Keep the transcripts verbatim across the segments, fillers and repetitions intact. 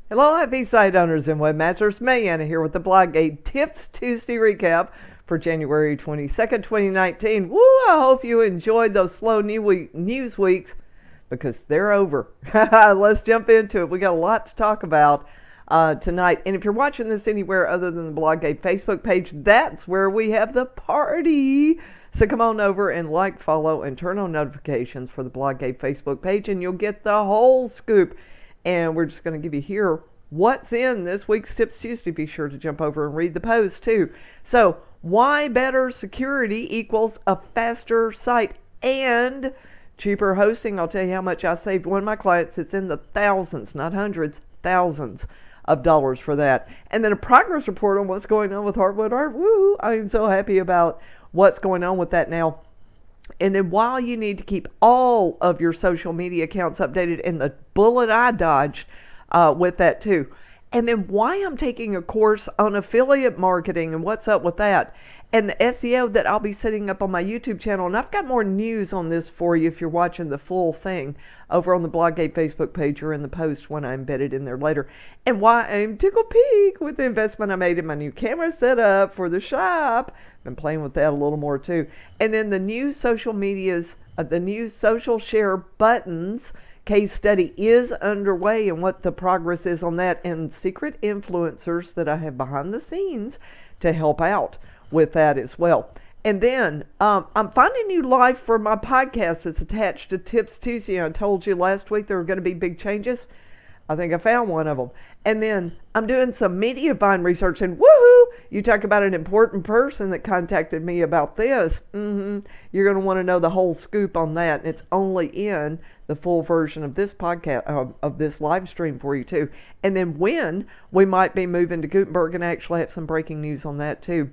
Hello, happy site owners and webmasters. Mayanna here with the BlogAid Tips Tuesday recap for January twenty-second, twenty nineteen. Woo! I hope you enjoyed those slow new week, news weeks because they're over. Let's jump into it. We got a lot to talk about uh, tonight. And if you're watching this anywhere other than the BlogAid Facebook page, that's where we have the party. So come on over and like, follow, and turn on notifications for the BlogAid Facebook page, and you'll get the whole scoop. And we're just going to give you here what's in this week's Tips Tuesday. Be sure to jump over and read the post too. So, why better security equals a faster site and cheaper hosting? I'll tell you how much I saved one of my clients. It's in the thousands, not hundreds, thousands of dollars for that. And then a progress report on what's going on with Heartwood Art. Woo! I am so happy about what's going on with that now. And then while you need to keep all of your social media accounts updated, and the bullet I dodged uh, with that too. And then why I'm taking a course on affiliate marketing and what's up with that. And the S E O that I'll be setting up on my YouTube channel. And I've got more news on this for you if you're watching the full thing over on the BlogAid Facebook page or in the post when I embed it in there later. And why I'm tickled pink with the investment I made in my new camera setup for the shop. Been playing with that a little more too. And then the new social medias, uh, the new social share buttons case study is underway, and what the progress is on that, and secret influencers that I have behind the scenes to help out with that as well. And then um, I'm finding new life for my podcast that's attached to Tips Tuesday. I told you last week there were going to be big changes. I think I found one of them. And then I'm doing some MediaVine research, and woohoo! You talk about an important person that contacted me about this. Mm-hmm. You're going to want to know the whole scoop on that. And it's only in the full version of this podcast, uh, of this live stream for you too. And then when we might be moving to Gutenberg, and actually have some breaking news on that too.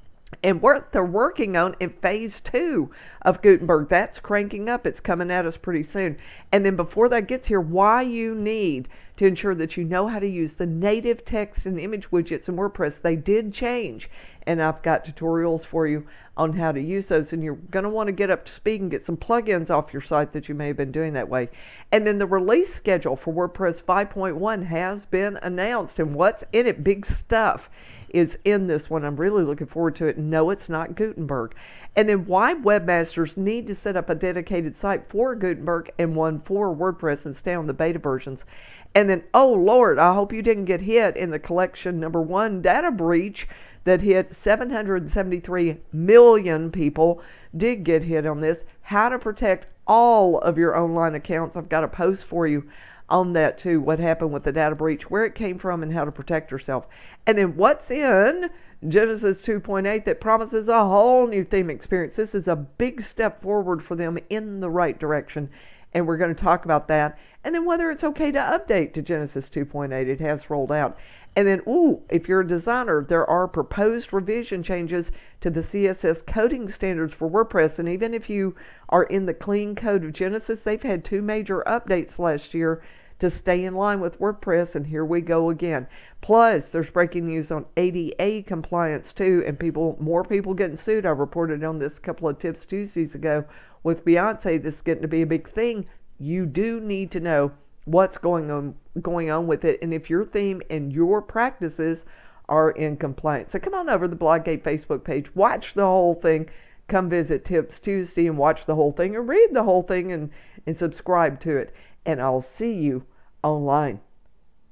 And what they're working on in phase two of Gutenberg, that's cranking up. It's coming at us pretty soon. And then before that gets here, why you need to ensure that you know how to use the native text and image widgets in WordPress. They did change, and I've got tutorials for you on how to use those. And you're going to want to get up to speed and get some plugins off your site that you may have been doing that way. And then the release schedule for WordPress five point one has been announced, and what's in it, big stuff, is in this one. I'm really looking forward to it. No, it's not Gutenberg. And then why webmasters need to set up a dedicated site for Gutenberg and one for WordPress and stay on the beta versions. And then, oh Lord, I hope you didn't get hit in the collection number one data breach that hit seven hundred seventy-three million people did get hit on this. How to protect all of your online accounts. I've got a post for you on that too, what happened with the data breach, where it came from, and how to protect yourself. And then what's in Genesis two point eight that promises a whole new theme experience. This is a big step forward for them in the right direction, and we're going to talk about that. And then whether it's okay to update to Genesis two point eight. It has rolled out. And then, ooh, if you're a designer, there are proposed revision changes to the C S S coding standards for WordPress. And even if you are in the clean code of Genesis, they've had two major updates last year to stay in line with WordPress, and here we go again. Plus, there's breaking news on A D A compliance too, and people, more people getting sued. I reported on this a couple of Tips Tuesdays ago with Beyonce. This is getting to be a big thing. You do need to know what's going on going on with it, and if your theme and your practices are in compliance. So come on over to the BlogAid Facebook page, watch the whole thing, come visit Tips Tuesday and watch the whole thing, and read the whole thing, and, and subscribe to it. And I'll see you online.